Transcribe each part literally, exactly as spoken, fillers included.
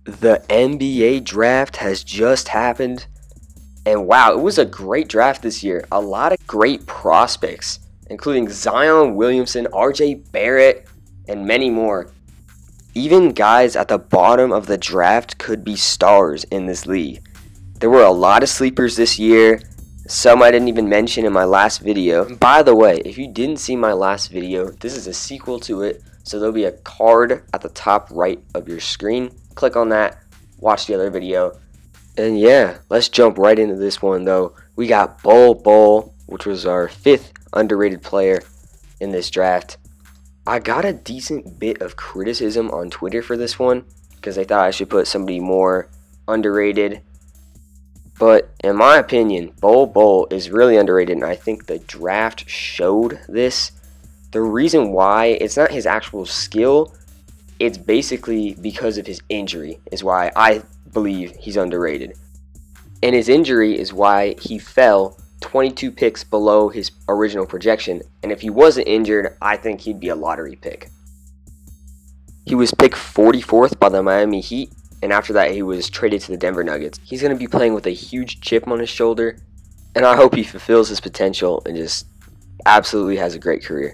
The N B A draft has just happened, and wow, it was a great draft this year. A lot of great prospects, including Zion Williamson, R J Barrett, and many more. Even guys at the bottom of the draft could be stars in this league. There were a lot of sleepers this year, some I didn't even mention in my last video. By the way, if you didn't see my last video, this is a sequel to it, so there'll be a card at the top right of your screen. Click on that, watch the other video, and yeah, let's jump right into this one though. We got Bol Bol, which was our fifth underrated player in this draft. I got a decent bit of criticism on Twitter for this one, because they thought I should put somebody more underrated. But in my opinion, Bol Bol is really underrated, and I think the draft showed this. The reason why, it's not his actual skill, it's basically because of his injury is why I believe he's underrated. And his injury is why he fell twenty-two picks below his original projection, and if he wasn't injured, I think he'd be a lottery pick. He was picked forty-fourth by the Miami Heat, and after that he was traded to the Denver Nuggets. He's going to be playing with a huge chip on his shoulder, and I hope he fulfills his potential and just absolutely has a great career.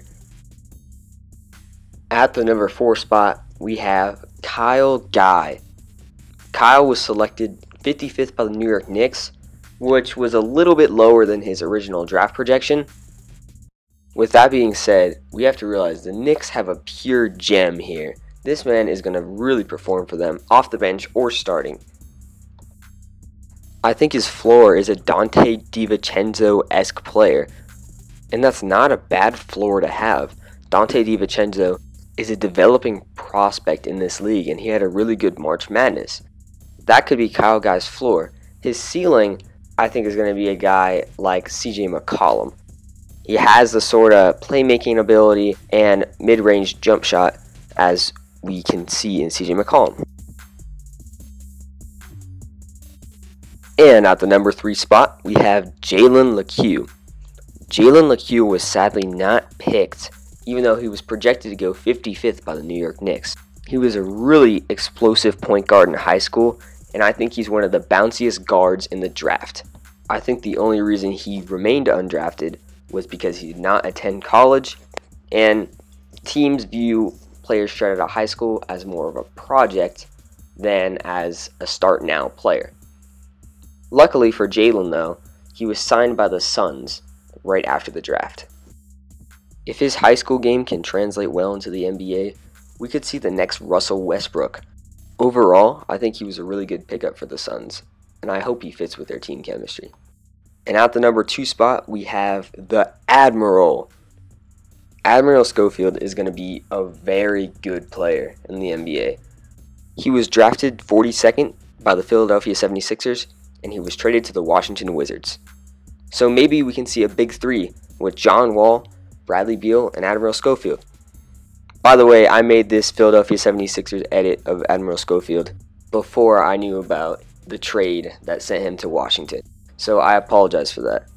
At the number four spot, we have Kyle Guy. Kyle was selected fifty-fifth by the New York Knicks, which was a little bit lower than his original draft projection. With that being said, we have to realize the Knicks have a pure gem here. This man is going to really perform for them, off the bench or starting. I think his floor is a Dante DiVincenzo-esque player, and that's not a bad floor to have. Dante DiVincenzo is a developing prospect in this league, and he had a really good March Madness. That could be Kyle Guy's floor. His ceiling, I think, is going to be a guy like C J McCollum. He has the sort of playmaking ability and mid-range jump shot as we can see in C J McCollum. And at the number three spot, we have Jalen Lecque. Jalen Lecque was sadly not picked, even though he was projected to go fifty-fifth by the New York Knicks. He was a really explosive point guard in high school, and I think he's one of the bounciest guards in the draft. I think the only reason he remained undrafted was because he did not attend college, and teams view players straight out of high school as more of a project than as a start-now player. Luckily for Jalen, though, he was signed by the Suns right after the draft. If his high school game can translate well into the N B A, we could see the next Russell Westbrook. Overall, I think he was a really good pickup for the Suns, and I hope he fits with their team chemistry. And at the number two spot, we have the Admiral. Admiral Schofield is going to be a very good player in the N B A. He was drafted forty-second by the Philadelphia seventy-sixers, and he was traded to the Washington Wizards. So maybe we can see a big three with John Wall, Bradley Beal, and Admiral Schofield. By the way, I made this Philadelphia seventy-sixers edit of Admiral Schofield before I knew about the trade that sent him to Washington. So I apologize for that.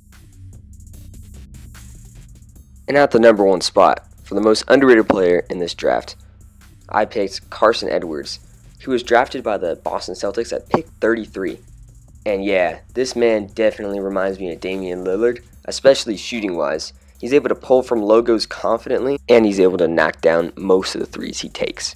And at the number one spot, for the most underrated player in this draft, I picked Carson Edwards. He was drafted by the Boston Celtics at pick thirty-three. And yeah, this man definitely reminds me of Damian Lillard, especially shooting-wise. He's able to pull from logos confidently, and he's able to knock down most of the threes he takes.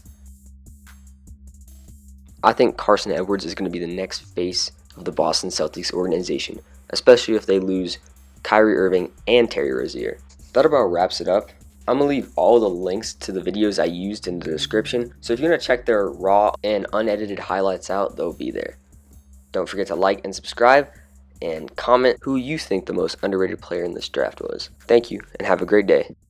I think Carson Edwards is going to be the next face of the Boston Celtics organization, especially if they lose Kyrie Irving and Terry Rozier. That about wraps it up. I'm going to leave all the links to the videos I used in the description, so if you want to check their raw and unedited highlights out, they'll be there. Don't forget to like and subscribe, and comment who you think the most underrated player in this draft was. Thank you, and have a great day.